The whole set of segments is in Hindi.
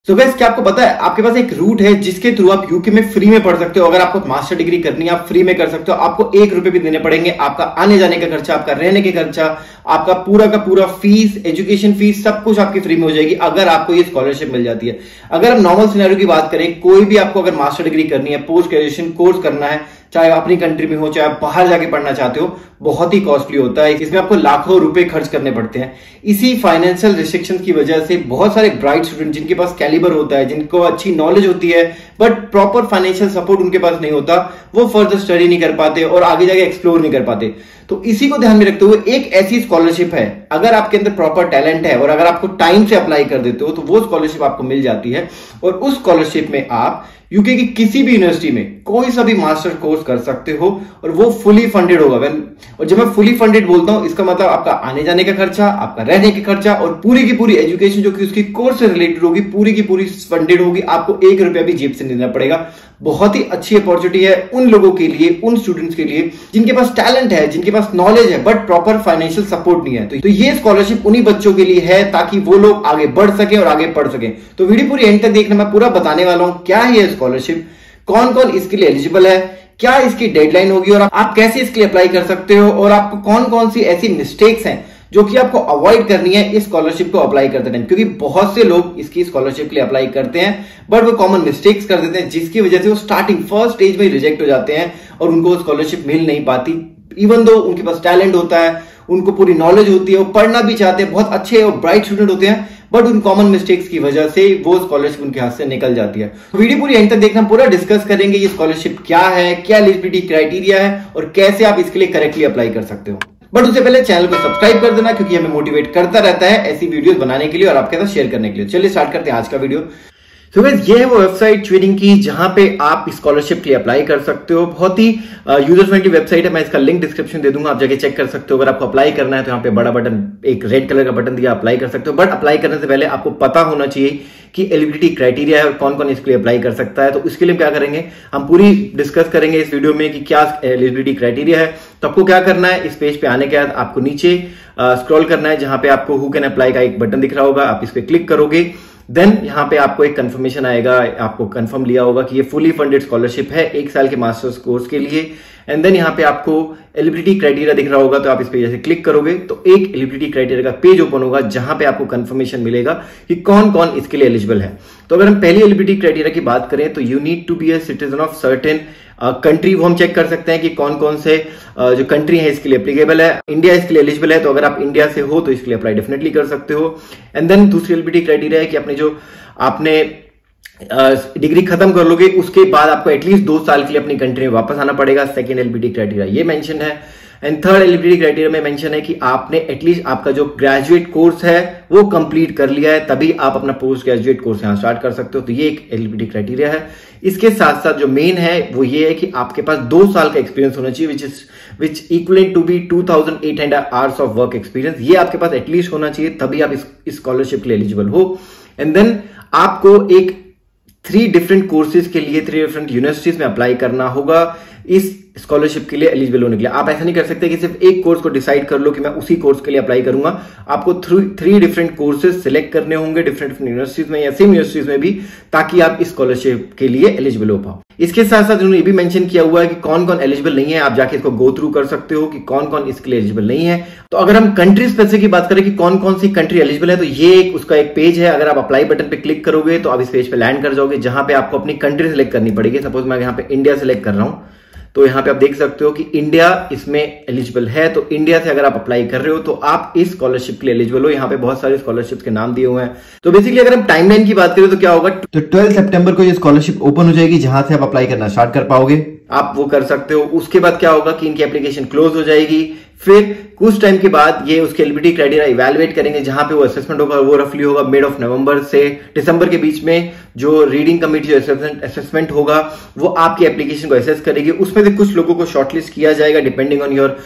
तो गाइस क्या आपको पता है आपके पास एक रूट है जिसके थ्रू आप यूके में फ्री में पढ़ सकते हो। अगर आपको मास्टर डिग्री करनी है आप फ्री में कर सकते हो। आपको 1 रुपए भी देने पड़ेंगे। आपका आने जाने का खर्चा, आपका रहने के खर्चा, आपका पूरा का पूरा फीस, एजुकेशन फीस, सब कुछ आपकी फ्री में हो जाएगी अगर आपको ये स्कॉलरशिप मिल जाती है। अगर हम नॉर्मल सिनेरियो की बात करें, कोई भी आपको अगर मास्टर डिग्री करनी है, पोस्ट ग्रेजुएशन कोर्स करना है, चाहे अपनी कंट्री में हो चाहे आप बाहर जाके पढ़ना चाहते हो, बहुत ही कॉस्टली होता है। इसमें आपको लाखों रुपए खर्च करने पड़ते हैं। इसी फाइनेंशियल रिस्ट्रिक्शंस की वजह से बहुत सारे ब्राइट स्टूडेंट जिनके पास कैलिबर होता है, जिनको अच्छी नॉलेज होती है, बट प्रॉपर फाइनेंशियल सपोर्ट उनके पास नहीं होता, वो फर्दर स्टडी नहीं कर पाते और आगे जाके एक्सप्लोर नहीं कर पाते। तो इसी को ध्यान में रखते हुए एक ऐसी स्कॉलरशिप है, अगर आपके अंदर प्रॉपर टैलेंट है और अगर आपको टाइम से अप्लाई कर देते हो तो वो स्कॉलरशिप आपको मिल जाती है। और उस स्कॉलरशिप में आप यूके की किसी भी यूनिवर्सिटी में कोई सा भी मास्टर कोर्स कर सकते हो और वो फुली फंडेड होगा। और जब मैं फुली फंडेड बोलता हूं, इसका मतलब आपका आने जाने का खर्चा, आपका रहने का खर्चा और पूरी की पूरी एजुकेशन जो कि उसकी कोर्स से रिलेटेड होगी, पूरी की पूरी फंडेड होगी। आपको 1 रुपया भी जेब से नहीं देना पड़ेगा। बहुत ही अच्छी अपॉर्चुनिटी है उन लोगों के लिए, उन स्टूडेंट्स के लिए जिनके पास टैलेंट है, जिनके पास नॉलेज है, बट प्रॉपर फाइनेंशियल सपोर्ट नहीं है। तो ये स्कॉलरशिप उन्हीं बच्चों के लिए है ताकि वो लोग आगे बढ़ सके और आगे पढ़ सके। तो वीडियो पूरी एंड तक देखना, मैं पूरा बताने वाला हूं क्या है ये स्कॉलरशिप, कौन कौन इसके लिए एलिजिबल है, क्या इसकी डेडलाइन होगी और आप कैसे इसके लिए अप्लाई कर सकते हो, और आपको कौन कौन सी ऐसी मिस्टेक्स हैं जो कि आपको अवॉइड करनी है इस स्कॉलरशिप को अप्लाई करते टाइम। क्योंकि बहुत से लोग इसकी स्कॉलरशिप के लिए अप्लाई करते हैं बट वो कॉमन मिस्टेक्स कर देते हैं, जिसकी वजह से वो स्टार्टिंग फर्स्ट स्टेज में रिजेक्ट हो जाते हैं और उनको स्कॉलरशिप मिल नहीं पाती। इवन दो उनके पास टैलेंट होता है, उनको पूरी नॉलेज होती है, वो पढ़ना भी चाहते हैं, बहुत अच्छे और ब्राइट स्टूडेंट होते हैं, बट उन कॉमन मिस्टेक्स की वजह से वो स्कॉलरशिप उनके हाथ से निकल जाती है। तो वीडियो पूरी एंड तक देखना, पूरा डिस्कस करेंगे ये स्कॉलरशिप क्या है, क्या एलिजिबिलिटी क्राइटेरिया है और कैसे आप इसके लिए करेक्टली अप्लाई कर सकते हो। बट उससे पहले चैनल को सब्सक्राइब कर देना क्योंकि हमें मोटिवेट करता रहता है ऐसी वीडियोस बनाने के लिए और आपके साथ शेयर करने के लिए। चलिए स्टार्ट करते हैं आज का वीडियो। तो गाइस ये है वो वेबसाइट ट्विनिंग की जहां पे आप स्कॉलरशिप के लिए अप्लाई कर सकते हो। बहुत ही यूजर फ्रेंडली वेबसाइट है, मैं इसका लिंक डिस्क्रिप्शन दे दूंगा, आप जाके चेक कर सकते हो। अगर आपको अप्लाई करना है तो यहाँ पे बड़ा बटन, एक रेड कलर का बटन दिया, अप्लाई कर सकते हो। बट अप्लाई करने से पहले आपको पता होना चाहिए कि एलिजिबिलिटी क्राइटेरिया है और कौन कौन इसके लिए अप्लाई कर सकता है। तो इसके लिए क्या करेंगे, हम पूरी डिस्कस करेंगे इस वीडियो में कि क्या एलिजिबिलिटी क्राइटेरिया है। तो आपको क्या करना है, इस पेज पे आने के बाद आपको नीचे स्क्रॉल करना है, जहां पे आपको हु कैन अप्लाई का एक बटन दिख रहा होगा, आप इस पे क्लिक करोगे। देन यहाँ पे आपको एक कंफर्मेशन आएगा, आपको कंफर्म लिया होगा कि ये फुली फंडेड स्कॉलरशिप है 1 साल के मास्टर्स कोर्स के लिए। एंड देन यहाँ पे आपको एलिजिबिलिटी क्राइटेरिया दिख रहा होगा, तो आप इस पे जैसे क्लिक करोगे तो एक एलिजिबिलिटी क्राइटेरिया का पेज ओपन होगा जहां पे आपको कंफर्मेशन मिलेगा कि कौन कौन इसके लिए एलिजिबल है। तो अगर हम पहली एलिजिबिलिटी क्राइटेरिया की बात करें तो you need to be a citizen of certain country. वो हम चेक कर सकते हैं कि कौन कौन से जो कंट्री है इसके लिए एप्लीकेबल है। इंडिया इसके लिए एलिजिबल है, तो अगर आप इंडिया से हो तो इसके लिए अप्लाई डेफिनेटली कर सकते हो। एंड देन दूसरी एलिजिबिलिटी क्राइटेरिया है कि अपने जो आपने डिग्री खत्म कर लोगे उसके बाद आपको एटलीस्ट 2 साल के लिए अपनी कंट्री में वापस आना पड़ेगा। सेकेंड एलिजिबिलिटी क्राइटेरिया ये मेंशन है। एंड थर्ड एलिजिबिलिटी क्राइटेरिया में मेंशन है कि आपने एटलीस्ट आपका जो ग्रेजुएट कोर्स है वो कंप्लीट कर लिया है, तभी आप अपना पोस्ट ग्रेजुएट कोर्स यहां स्टार्ट कर सकते हो। तो ये एक एलिजिबिलिटी क्राइटेरिया है। इसके साथ साथ जो मेन है वो ये है कि आपके पास 2 साल का एक्सपीरियंस होना चाहिए, which equivalent to be 2800 hours of work experience. ये आपके पास एटलीस्ट होना चाहिए, तभी आप इस स्कॉलरशिप के लिए एलिजिबल हो। एंड देन आपको एक 3 डिफरेंट कोर्सेज के लिए 3 डिफरेंट यूनिवर्सिटीज में अप्लाई करना होगा इस स्कॉलरशिप के लिए एलिजिबल होने के लिए। आप ऐसा नहीं कर सकते कि सिर्फ एक कोर्स को डिसाइड कर लो कि मैं उसी कोर्स के लिए अप्लाई करूंगा। आपको 3 डिफरेंट कोर्सेज सिलेक्ट करने होंगे डिफरेंट यूनिवर्सिटीज में या सेम यूनिवर्सिटीज में भी, ताकि आप इस स्कॉलरशिप के लिए एलिजिबल हो पाओ। इसके साथ साथ उन्होंने ये भी मेंशन किया हुआ है कि कौन कौन एलिजिबल नहीं है। आप जाके इसको गो थ्रू कर सकते हो कि कौन कौन इसके लिए एलिजिबल नहीं है। तो अगर हम कंट्री स्पेसिफिक की बात करें कि कौन कौन सी कंट्री एलिजिबल है, तो ये उसका एक पेज है। अगर आप अप्लाई बटन पे क्लिक करोगे तो आप इस पेज पे लैंड कर जाओगे, जहां पे आपको अपनी कंट्री सिलेक्ट करनी पड़ेगी। सपोज मैं यहाँ पे इंडिया सिलेक्ट कर रहा हूं, तो यहाँ पे आप देख सकते हो कि इंडिया इसमें एलिजिबल है। तो इंडिया से अगर आप अप्लाई कर रहे हो तो आप इस स्कॉलरशिप के लिए एलिजिबल हो। यहाँ पे बहुत सारे स्कॉलरशिप के नाम दिए हुए हैं। तो बेसिकली अगर हम टाइमलाइन की बात करें तो क्या होगा, तो 12 सितंबर को ये स्कॉलरशिप ओपन हो जाएगी, जहां से आप अप्लाई करना स्टार्ट कर पाओगे। आप वो कर सकते हो। उसके बाद क्या होगा कि इनकी एप्लीकेशन क्लोज हो जाएगी। फिर कुछ टाइम के बाद ये उसके एलिजिबिलिटी क्राइटेरिया इवैल्यूएट करेंगे, जहां पे वो असेसमेंट होगा, वो रफली होगा मिड ऑफ नवंबर से दिसंबर के बीच में। जो रीडिंग कमेटी जो असेसमेंट होगा वो आपकी एप्लीकेशन को असेस करेगी। उसमें से कुछ लोगों को शॉर्टलिस्ट किया जाएगा डिपेंडिंग ऑन योर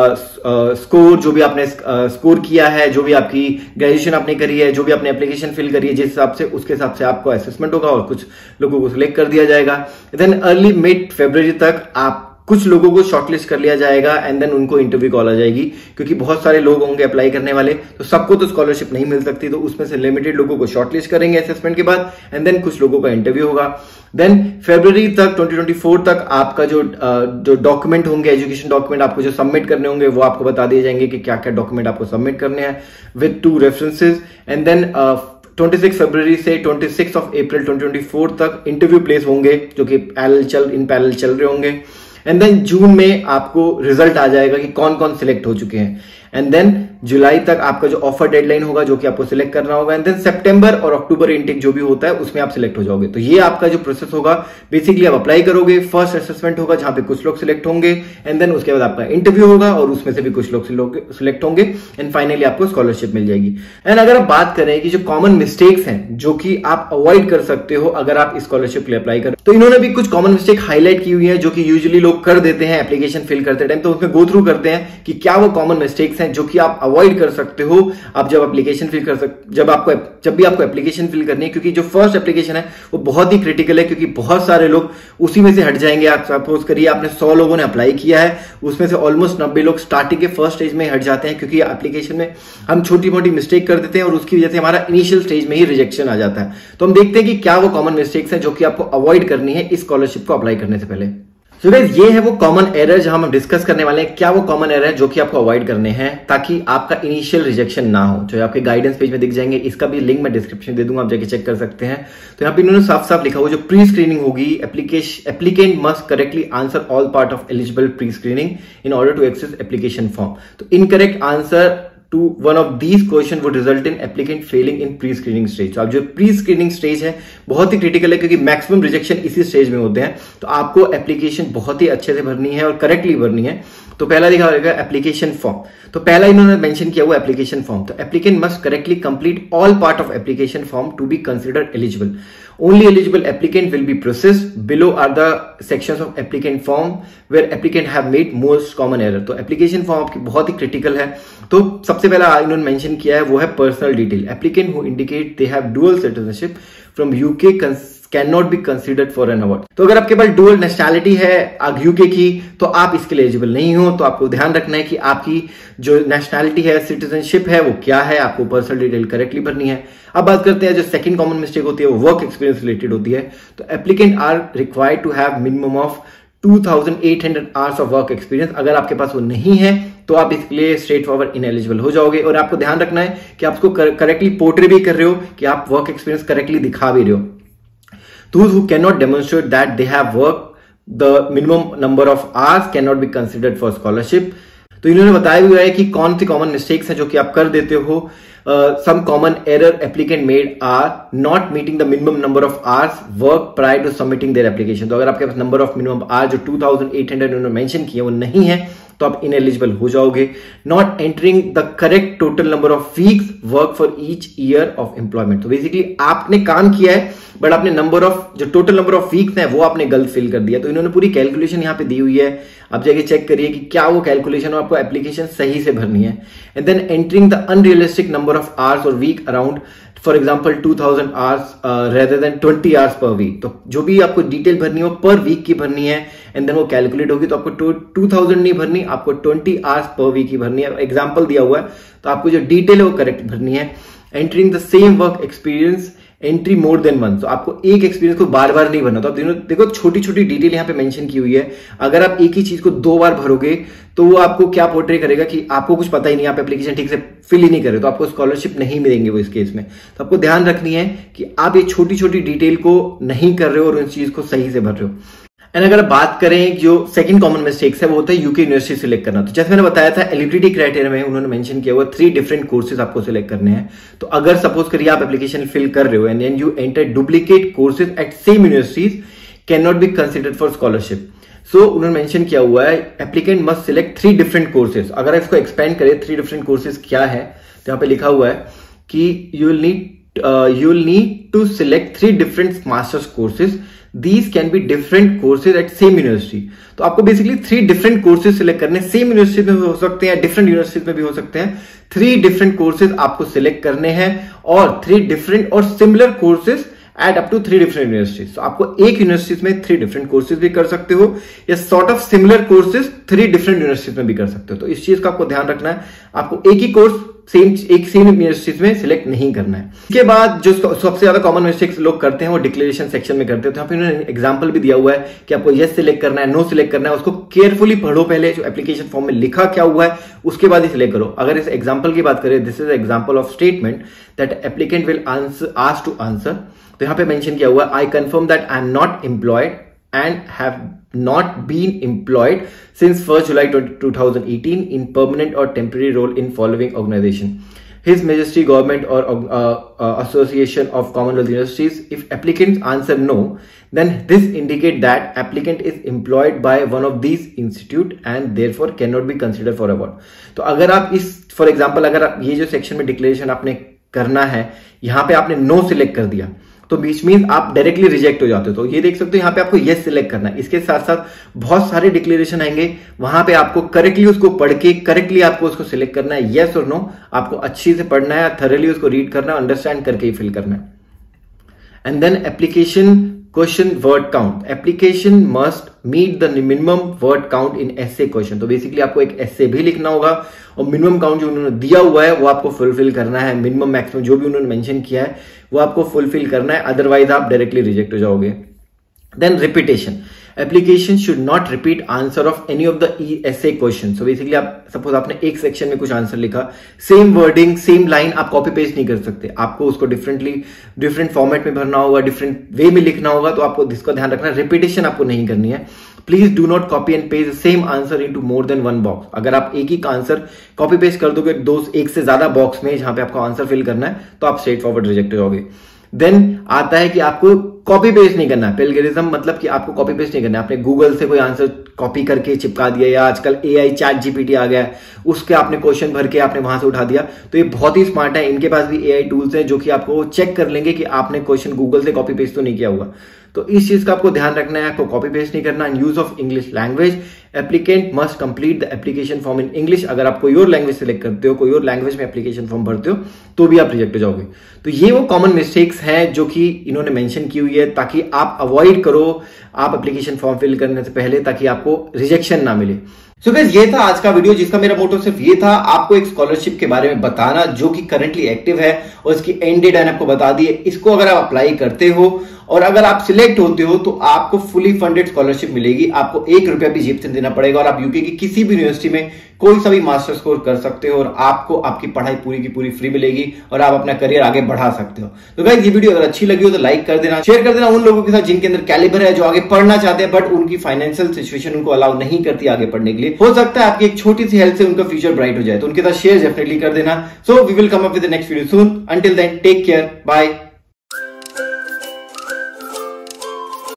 स्कोर, जो भी आपने स्कोर किया है, जो भी आपकी ग्रेजुएशन आपने करी है, जो भी आपने एप्लीकेशन फिल करी है, जिस हिसाब से उसके हिसाब से आपको असेसमेंट होगा और कुछ लोगों को सिलेक्ट कर दिया जाएगा। देन अर्ली मिड फरवरी तक आप कुछ लोगों को शॉर्टलिस्ट कर लिया जाएगा एंड देन उनको इंटरव्यू कॉल आ जाएगी, क्योंकि बहुत सारे लोग होंगे अप्लाई करने वाले, तो सबको तो स्कॉलरशिप नहीं मिल सकती, तो उसमें से लिमिटेड लोगों को शॉर्टलिस्ट करेंगे असेसमेंट के बाद एंड देन कुछ लोगों का इंटरव्यू होगा। देन फरवरी तक 2024 तक आपका जो डॉक्यूमेंट होंगे, एजुकेशन डॉक्यूमेंट आपको जो सबमिट करने होंगे वो आपको बता दिए जाएंगे कि क्या क्या डॉक्यूमेंट आपको सबमिट करने हैं विद 2 रेफरेंसेज। एंड देन 26 फरवरी से 26 अप्रैल 2024 तक इंटरव्यू प्लेस होंगे जो कि इन पैरेलल चल रहे होंगे। एंड देन जून में आपको रिजल्ट आ जाएगा कि कौन कौन सिलेक्ट हो चुके हैं। एंड देन जुलाई तक आपका जो ऑफर डेडलाइन होगा जो कि आपको सिलेक्ट करना होगा। एंड देन सितंबर और अक्टूबर इनटेक जो भी होता है उसमें आप सिलेक्ट हो जाओगे। तो ये आपका जो प्रोसेस होगा, बेसिकली आप अप्लाई करोगे, फर्स्ट असेसमेंट होगा जहां पे कुछ लोग सिलेक्ट होंगे एंड देन उसके बाद आपका इंटरव्यू होगा और उसमें से भी कुछ लोग सिलेक्ट होंगे एंड फाइनली आपको स्कॉलरशिप मिल जाएगी। एंड अगर आप बात करें कि जो कॉमन मिस्टेक्स हैं जो कि आप अवॉइड कर सकते हो अगर आप स्कॉलरशिप के लिए अप्लाई करें, तो इन्होंने भी कुछ कॉमन मिस्टेक हाईलाइट की हुई है जो कि यूजुअली लोग कर देते हैं एप्लीकेशन फिल करते टाइम। तो उसमें गो थ्रू करते हैं कि क्या वो कॉमन मिस्टेक्स हैं जो कि आप अवॉइड कर सकते हो आप जब एप्लीकेशन फिल कर जब भी आपको एप्लीकेशन फिल करनी है, क्योंकि जो फर्स्ट एप्लीकेशन है वो बहुत ही क्रिटिकल है, क्योंकि बहुत सारे लोग उसी में से हट जाएंगे। आप सपोज करिए आपने 100 लोगों ने अप्लाई किया है, उसमें से ऑलमोस्ट 90 लोग स्टार्टिंग के फर्स्ट स्टेज में हट जाते हैं, क्योंकि एप्लीकेशन में हम छोटी मोटी मिस्टेक कर देते हैं और उसकी वजह से हमारा इनिशियल स्टेज में ही रिजेक्शन आ जाता है। तो हम देखते हैं कि क्या वो कॉमन मिस्टेक्स हैं जो कि आपको अवॉइड करनी है इस स्कॉलरशिप को अप्लाई करने से पहले। तो गाइस ये है वो कॉमन एरर जहां हम डिस्कस करने वाले हैं, क्या वो कॉमन एरर है जो कि आपको अवॉइड करने हैं ताकि आपका इनिशियल रिजेक्शन ना हो, जो आपके गाइडेंस पेज में दिख जाएंगे। इसका भी लिंक मैं डिस्क्रिप्शन दे दूंगा, आप जाके चेक कर सकते हैं। तो यहाँ पे इन्होंने साफ साफ लिखा हुआ जो प्री स्क्रीनिंग होगी, applicant must correctly answer all part of eligible pre screening in order to access application form. तो incorrect answer to one of these question would result in applicant failing in pre-screening stage। तो आप जो pre-screening stage है बहुत ही क्रिटिकल है, क्योंकि मैक्सिमम रिजेक्शन इसी स्टेज में होते हैं। तो आपको एप्लीकेशन बहुत ही अच्छे से भरनी है और करेक्टली भरनी है। तो पहला लिखा होगा एप्लीकेशन फॉर्म, तो पहला इन्होंने मेंशन किया हुआ एप्लीकेशन फॉर्म। तो applicant must correctly complete all part of application form to be considered eligible. Only eligible applicant will be processed. Below are the sections of applicant form where applicant have made most common error। तो एप्लीकेशन फॉर्म आपकी बहुत ही क्रिटिकल है। तो सबसे पहला इन्होंने मेंशन किया है वो है personal detail. Applicant who indicate they have dual citizenship from UK can not be considered for an award. तो अगर आपके पास डुअल नेशनैलिटी है यूके की तो आप इसके लिए एलिजिबल नहीं हो। तो आपको ध्यान रखना है कि आपकी जो नेशनैलिटी है, सिटीजनशिप है, वो क्या है, आपको पर्सनल डिटेल करेक्टली भरनी है। अब बात करते हैं जो सेकंड कॉमन मिस्टेक होती है वो वर्क एक्सपीरियंस रिलेटेड होती है। तो applicant are required to have minimum of 2800 hours of work experience. अगर आपके पास वो नहीं है तो आप इसके लिए स्ट्रेट फॉरवर्ड इनएलिजिबल हो जाओगे। और आपको ध्यान रखना है कि आपको करेक्टली पोर्ट्रे भी कर रहे हो, कि आप वर्क एक्सपीरियंस करेक्टली दिखा भी रहे हो। Those who cannot demonstrate that they have worked the minimum number of hours cannot be considered for scholarship। तो इन्होंने बताया हुआ है कि कौन सी कॉमन मिस्टेक्स हैं जो कि आप कर देते हो। Some common error applicant made are not meeting the minimum number of hours work prior to submitting their application। तो अगर आपके पास नंबर ऑफ मिनिमम आवर जो 2800 उन्होंने मेंशन किया वो नहीं है तो आप इनएलिजिबल हो जाओगे। Not entering the correct total number of weeks work for each year of employment. तो बेसिकली आपने काम किया है बट आपने नंबर ऑफ जो टोटल नंबर ऑफ वीक्स है वो आपने गलत फिल कर दिया। तो इन्होंने पूरी कैलकुलेशन यहाँ पे दी हुई है, आप जाके चेक करिए कि क्या वो कैलकुलेशन आपको एप्लीकेशन सही से भरनी है। And then entering the unrealistic number of hours और week around for example 2000 hours rather than 20 hours per week. तो जो भी आपको डिटेल भरनी हो पर वीक की भरनी है एंड देन वो कैलकुलेट होगी। तो आपको 2000 नहीं भरनी, आपको 20 आवर्स पर वीक की भरनी है। एग्जाम्पल दिया हुआ है तो आपको जो डिटेल है वो करेक्ट भरनी है। Entering the same work experience entry more than one. तो आपको एक एक्सपीरियंस को बार बार नहीं भरना। तो आप देखो छोटी छोटी डिटेल यहाँ पे मेंशन की हुई है। अगर आप एक ही चीज को 2 बार भरोगे तो वो आपको क्या पोर्ट्रे करेगा कि आपको कुछ पता ही नहीं, आप एप्लीकेशन ठीक से फिल ही नहीं करे तो आपको स्कॉलरशिप नहीं मिलेंगे वो इस केस में। तो आपको ध्यान रखनी है कि आप ये छोटी छोटी डिटेल को नहीं कर रहे हो और उस चीज को सही से भर रहे हो। एंड अगर बात करें जो सेकंड कॉमन मिस्टेक्स है वो होता है यूके यूनिवर्सिटी सिलेक्ट करना। तो जैसे मैंने बताया था एलिजिबिलिटी क्राइटेरिया में उन्होंने मेंशन किया हुआ 3 डिफरेंट कोर्सेज आपको सिलेक्ट करने हैं। तो अगर सपोज करिए आप एप्लीकेशन फिल कर रहे हो and then you enter duplicate courses at same universities can not be considered for scholarship. So उन्होंने मेंशन किया हुआ है applicant must select 3 different courses. अगर इसको एक्सपेंड करें 3 डिफरेंट कोर्सेज क्या है तो यहाँ पे लिखा हुआ है कि you will need to select 3 different masters courses. These can be different courses at same university। तो आपको बेसिकली 3 डिफरेंट कोर्सेज सिलेक्ट करने, सेम यूनिवर्सिटी में भी हो सकते हैं, डिफरेंट यूनिवर्सिटी में भी हो सकते हैं। 3 डिफरेंट कोर्सेज आपको सिलेक्ट करने हैं और 3 डिफरेंट और similar courses at up to 3 different universities. तो आपको एक यूनिवर्सिटीज में 3 डिफरेंट कोर्सेज भी कर सकते हो, या sort of similar courses 3 different universities में भी कर सकते हो। तो इस चीज का आपको ध्यान रखना है, आपको एक ही कोर्स एक सेम यूनिवर्सिटीज में सिलेक्ट नहीं करना है। इसके बाद जो सबसे ज्यादा कॉमन मिस्टेक्स लोग करते हैं वो डिक्लेरेशन सेक्शन में करते हैं। तो यहाँ पे उन्होंने एग्जांपल भी दिया हुआ है कि आपको यस सिलेक्ट करना है, नो सिलेक्ट करना है। उसको केयरफुली पढ़ो पहले, जो एप्लीकेशन फॉर्म में लिखा क्या हुआ है उसके बाद ही सिलेक्ट करो। अगर इस एग्जांपल की बात करें, this is example of statement that applicant will ask to answer. तो यहाँ पे मेंशन किया हुआ है, I confirm that I am not employed and have not been employed since 1st July 2018 in permanent or temporary role in following organization: His Majesty Government or Association of Commonwealth Universities. If applicants answer no, then this indicate that applicant is employed by one of these institute and therefore cannot be considered for award. तो अगर आप इस फॉर एग्जाम्पल अगर आप ये जो सेक्शन में डिक्लेरेशन आपने करना है, यहाँ पे आपने नो सिलेक्ट कर दिया तो बीच मीन आप डायरेक्टली रिजेक्ट हो जाते हो। तो ये देख सकते हो यहाँ पे आपको यस सिलेक्ट करना है। इसके साथ साथ बहुत सारे डिक्लेरेशन आएंगे, वहां पे आपको करेक्टली उसको पढ़ के करेक्टली आपको उसको सिलेक्ट करना है, यस और नो। आपको अच्छी से पढ़ना है, थॉरली उसको रीड करना है, अंडरस्टैंड करके ही फिल करना है। And then application question word count, application must meet the minimum word count in essay question. तो बेसिकली आपको एक एसे भी लिखना होगा और मिनिमम काउंट जो उन्होंने दिया हुआ है वो आपको फुलफिल करना है। मिनिमम मैक्सिमम जो भी उन्होंने मेंशन किया है वो आपको फुलफिल करना है, अदरवाइज आप डायरेक्टली रिजेक्ट हो जाओगे। Then repetition, application should not repeat answer of any of the essay question. So basically आप सपोज आपने एक सेक्शन में कुछ आंसर लिखा, सेम वर्डिंग सेम लाइन आप कॉपी पेस्ट नहीं कर सकते, आपको उसको डिफरेंट फॉर्मेट में भरना होगा, डिफरेंट वे में लिखना होगा। तो आपको इसका ध्यान रखना, रिपीटेशन आपको नहीं करनी है। Please do not copy and paste same answer into more than one box. अगर आप एक ही का आंसर कॉपी पेस्ट कर दोगे एक से ज्यादा बॉक्स में जहां पे आपको आंसर फिल करना है तो आप स्ट्रेट फॉरवर्ड रिजेक्ट हो जाओगे। देन आता है कि आपको कॉपी पेस्ट नहीं करना है। प्लेगरिज्म मतलब कि आपको कॉपी पेस्ट नहीं करना है। आपने गूगल से कोई आंसर कॉपी करके चिपका दिया, या आजकल एआई चैट जीपीटी आ गया है, उसके आपने क्वेश्चन भर के आपने वहां से उठा दिया, तो ये बहुत ही स्मार्ट है। इनके पास भी एआई टूल्स हैं जो कि आपको चेक कर लेंगे कि आपने क्वेश्चन गूगल से कॉपी पेस्ट तो नहीं किया होगा। तो इस चीज का आपको ध्यान रखना है, आपको कॉपी पेस्ट नहीं करना। Use of English language, applicant must complete the application form in English. अगर आप कोई और लैंग्वेज सिलेक्ट करते हो, कोई और लैंग्वेज में एप्लीकेशन फॉर्म भरते हो तो भी आप रिजेक्ट हो जाओगे। तो ये वो कॉमन मिस्टेक्स हैं जो कि इन्होंने मेंशन की हुई है ताकि आप अवॉइड करो आप एप्लीकेशन फॉर्म फिल करने से पहले, ताकि आपको रिजेक्शन ना मिले। सो गाइस, ये था आज का वीडियो जिसका मेरा मोटो सिर्फ ये था आपको एक स्कॉलरशिप के बारे में बताना जो कि करंटली एक्टिव है और इसकी एंड डेट मैंने आपको बता दी है। इसको अगर आप अप्लाई करते हो और अगर आप सिलेक्ट होते हो तो आपको फुली फंडेड स्कॉलरशिप मिलेगी, आपको 1 रुपया भी जेब से देना पड़ेगा और आप यूके की किसी भी यूनिवर्सिटी में कोई सा भी मास्टर्स कोर्स कर सकते हो और आपको आपकी पढ़ाई पूरी की पूरी फ्री मिलेगी और आप अपना करियर आगे बढ़ा सकते हो। तो गाइस, ये वीडियो अगर अच्छी लगी हो तो लाइक कर देना, शेयर कर देना उन लोगों के साथ जिनके अंदर कैलिबर है, जो आगे पढ़ना चाहते हैं बट उनकी फाइनेंशियल सिचुएशन उनको अलाउ नहीं करती आगे पढ़ने के लिए। हो सकता है आपकी एक छोटी सी हेल्प से उनका फ्यूचर ब्राइट हो जाए, तो उनके साथ शेयर डेफिनेटली कर देना। So we will come up with the next video soon. Until then take care, bye.